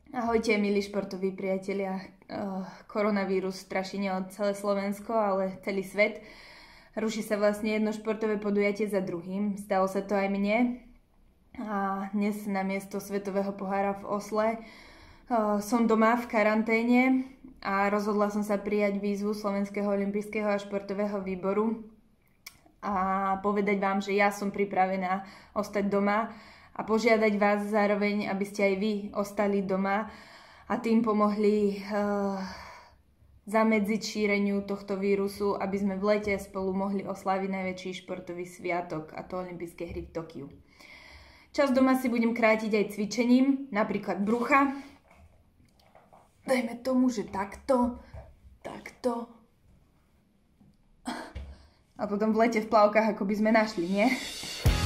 Ahojte, milí športoví priatelia. Koronavírus straší nielen celé Slovensko, ale celý svet. Ruší sa vlastne jedno športové podujatie za druhým. Stalo sa to aj mne. A dnes namiesto Svetového pohára v Osle som doma v karanténe a rozhodla som sa prijať výzvu Slovenského olympijského a športového výboru a povedať vám, že ja som pripravená ostať doma a požiadať vás zároveň, aby ste aj vy ostali doma a tým pomohli zamedziť šíreniu tohto vírusu, aby sme v lete spolu mohli osláviť najväčší športový sviatok, a to olympijské hry v Tokiu. Čas doma si budem krátiť aj cvičením, napríklad brucha. Dajme tomu, že takto. A potom v lete v plavkách, ako by sme našli, nie?